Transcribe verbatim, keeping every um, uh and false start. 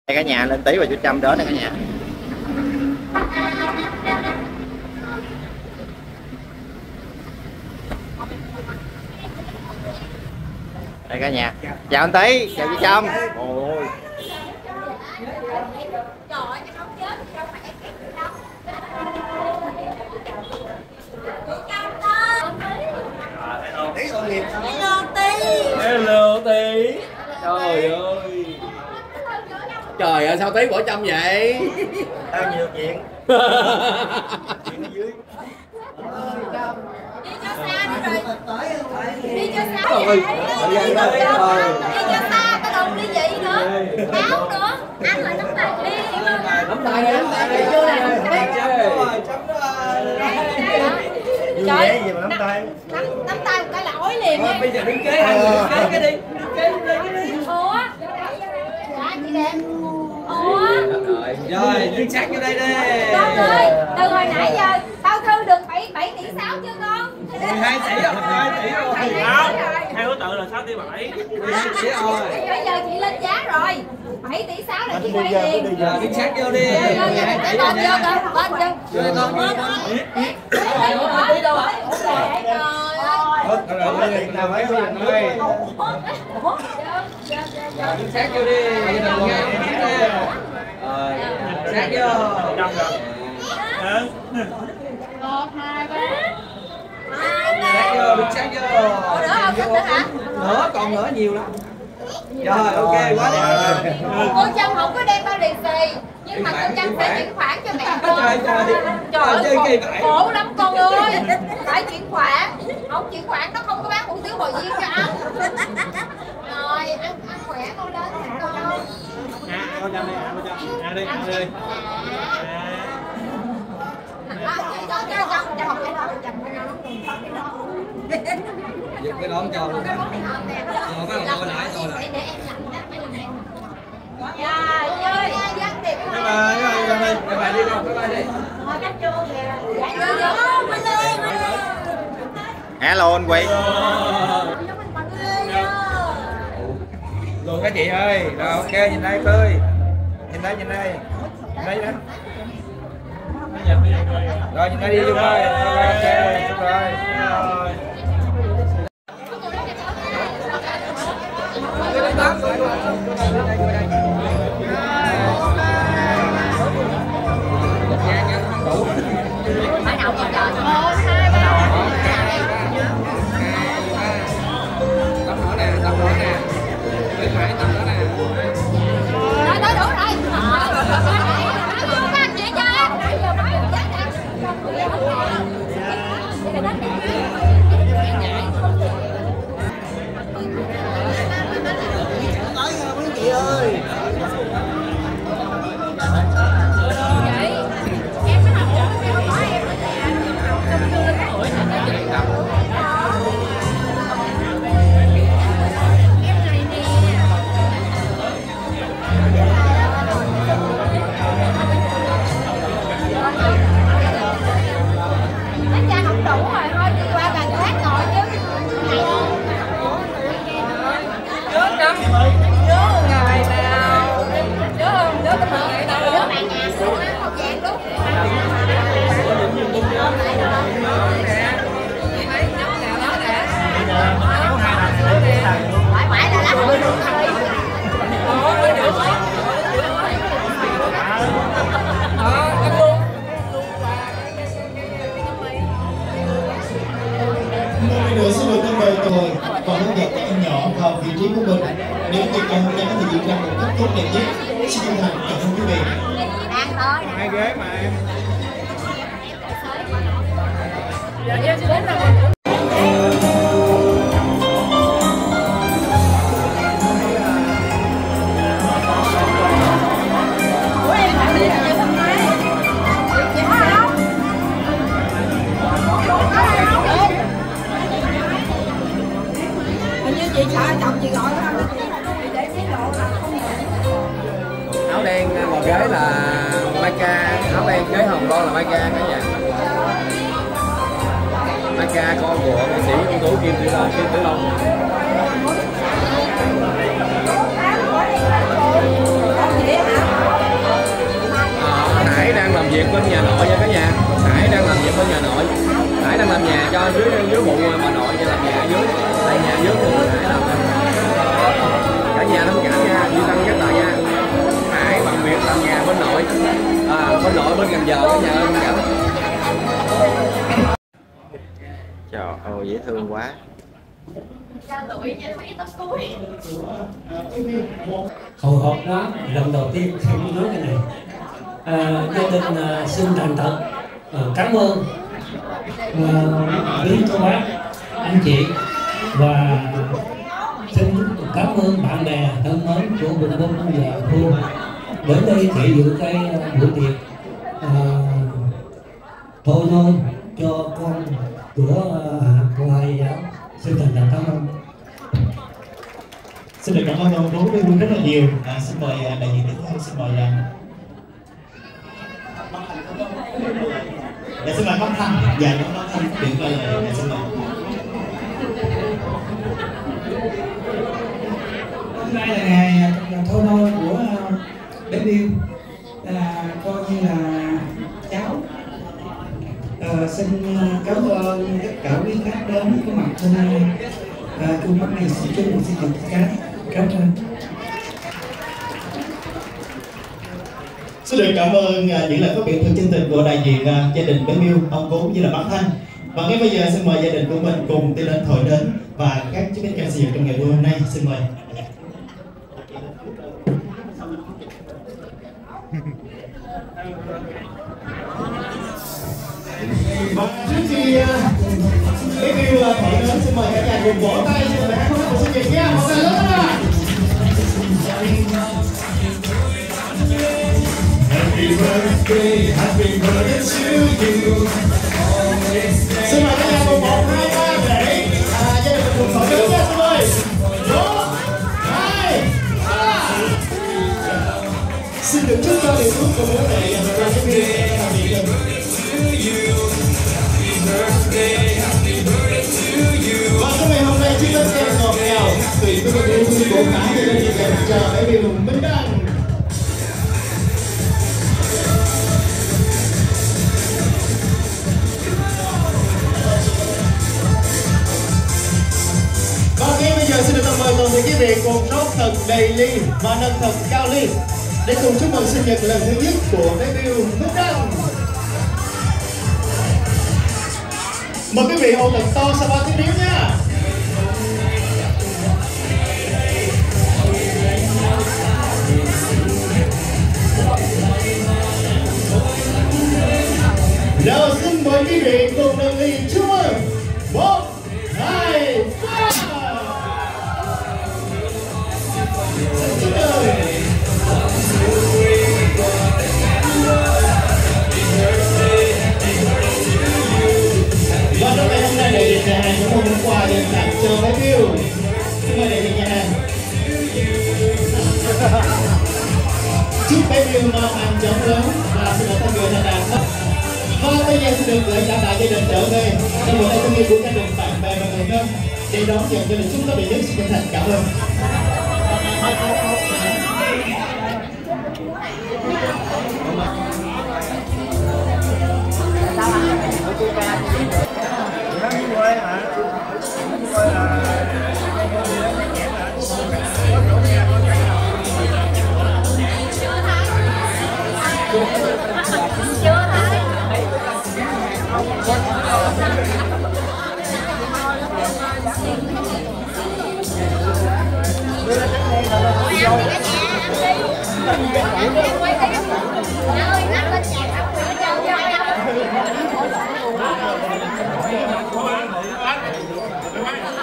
Đây cả nhà, lên Tí và chú Trâm đến đây cả nhà. Đây cả nhà. Chào anh Tí, chào chú Trâm. Ôi. Hello Tí. Hello Tí. Trời ơi. Trời ơi sao Tí bỏ Trâm vậy? Tao nhiều chuyện. Chuyện ở dưới. Đi cho xa đi rồi. Đi cho xa Trời vậy. ơi. Đi cho xa tao đâu đi vậy nữa. Áo nữa. Ăn lại nắm tay đi. Nắm tay đi, nắm tay đi chứ. Trời gì mà nắm tay. Nắm, nắm tay một cái là ói liền á. Bây giờ đứng kế hai người, kế cái đi. Kế đi. Ủa? Dạ chị đẹp. Ủa? Rồi, đứng sát vô đây đi. Con ơi, từ hồi nãy giờ tao thư được bảy bảy tỷ sáu chưa con? mười hai tỷ rồi, mười hai tỷ rồi. Theo thứ tự là sáu tỷ bảy. mười hai tỷ rồi. Bây giờ chị lên giá rồi. bảy tỷ sáu là chị quay liền. Giờ đứng sát vô đi. Vô vô vô cái con vô con. Con vô. Vô con vô. Đi đâu rồi? Trời ơi. Nào mấy người ơi. Đứng sát vô đi. Đừng nghe rồi, sát vô. Một, hai, ba. Sát vô, đứng sát vô. Nữa không thích nữa hả? Nữa, còn nữa nhiều lắm. Rồi, ok, quá đẹp. Cô Trâm không có đem bao lì xì, nhưng mà cô Trâm sẽ chuyển khoản cho mẹ con. Trời trời. Trời ơi, khổ, khổ lắm con ơi. Phải chuyển khoản. Không chuyển khoản nó không có bán hủ tiếu bò viên cho ăn. Rồi, ăn ăn khỏe con lên con. À, con Trâm đi, con Trâm. À đi, ăn đi. Giật cái đón cho luôn. Rồi cái lòng hồi nãy rồi nè. Dạ, chơi dắt đẹp. Bye bye, bye bye, bye bye đi con, bye bye đi. Hello anh Quy. Luôn các chị ơi. Rồi ok, nhìn đây tươi. Nhìn đây, nhìn đây. Nhìn đây đó. Rồi nhìn đây đi Dung ơi. Ok, rồi. Phải đậu vào trời. Một, hai, ba. Tắm nữa nè, tắm nữa nè. Bên phải tắm nữa nè. Rồi, rồi, đủ rồi. Các chị cho em. Chị ơi. Bánh cha không đủ rồi, thôi đi qua bàn khác ngồi chứ. Nhớ Trâm, nhớ ngày nào, nhớ không, nhớ cái mờ ngày nào, nhớ bàn nhà luôn á, một dạng đúng. Mãi mãi là lắm rồi. Nữa xin được thân mời tôi và hướng dẫn các em nhỏ vào vị trí của mình để tiệc ngày hôm nay có thể diễn ra một cách tốt đẹp nhất. Xin chân thành cảm ơn quý vị. Đang tới. Hai ghế mà em. Giờ em sẽ đến rồi. Chị sợ chồng chị gọi không? Để tiết lộ là không nhận. Áo đen một ghế là Maika, áo đen ghế hồng con là Maika cả nhà. Maika con của nghệ sĩ ưu tú Kim Tử Long. Kim Tử Long. Chị hả? bên nhà nội nha cả nhà. Hải đang làm việc bên nhà nội. Hải đang làm nhà cho dưới dưới bộ bà nội cho làm nhà ở dưới. Tại nhà dưới của Hải làm. Cả nhà thông cảm nha, Duy Tân nhắc lại nha. Hải bằng việc làm nhà bên nội. À, bên nội bên Cần Giờ cả nhà ơi thông cảm. Trời ơi dễ thương quá. Hồi hộp đó, lần đầu tiên không nói cái này. À, gia đình à, xin thành thật à, cảm ơn quý cô bác, anh chị và xin cảm ơn bạn bè thân mến của Bình Minh và Phương đến đây thị dự cái buổi tiệc à, thôi thôi cho con của Hoài giáo. Xin thành thật cảm ơn. Xin được cảm ơn ông Tú với Hương rất là nhiều. À, xin mời đại diện tiếp theo, xin mời Dạ xin mời Bác Thanh. Dạ nhóm Bác Thanh phát biểu vài lời. Dạ xin mời. Hôm nay là ngày thôi nôi của bé Bill, à, coi như là cháu. À, xin cảm ơn tất cả quý khách đến có mặt hôm nay. À, chung mắt này xin chúc một sinh nhật tất cả. Cảm ơn. Xin được cảm ơn những lời phát biểu thật chân tình của đại diện gia đình bé Bill, ông Cố như là bác Thanh. Và ngay bây giờ xin mời gia đình của mình cùng tiến lên thổi nến và các chiếc bánh ca sinh nhật trong ngày hôm nay. Xin mời. Và trước khi bé Bill thổi nến, xin mời cả nhà cùng vỗ tay cho bé có một sinh nhật nha, một tay lớn nào. Happy birthday, happy birthday to you. Xin mời các nhà cùng một, hai, ba để à, gia đình cùng thổi nến nha, xin mời. Một, hai, ba. Xin được chúc cho điều ước của bố mẹ và các quý vị làm việc được. Và trong ngày hôm nay chiếc bánh kem ngọt ngào tùy với tình yêu thương của cả gia đình dành cho bé Bill Minh Đăng. Và ngay bây giờ xin được mời toàn thể quý vị cùng rót thật đầy ly và nâng thật cao ly để cùng chúc mừng sinh nhật lần thứ nhất của bé Bill Minh Đăng. Mời quý vị ôm thật to sau ba tiếng níu nha. Nào xin mời quý vị cùng nâng ly chúc mừng. Một, hai, ba. Xin chúc mừng. Và trong ngày hôm nay đại diện nhà hàng cũng hôm qua dành tặng cho bé Bill. Xin mời đại diện nhà hàng. Chúc bé Bill mau ăn chóng lớn và xin được thân người thành đạt. Và bây giờ xin được gửi cả đại gia đình trở về trong một thân yêu của gia đình, bạn bè và người thân để đón nhận gia đình chúng ta bị nhất. Xin chân thành cảm ơn. Hãy subscribe cho kênh Ghiền Mì Gõ để không bỏ lỡ những video hấp dẫn.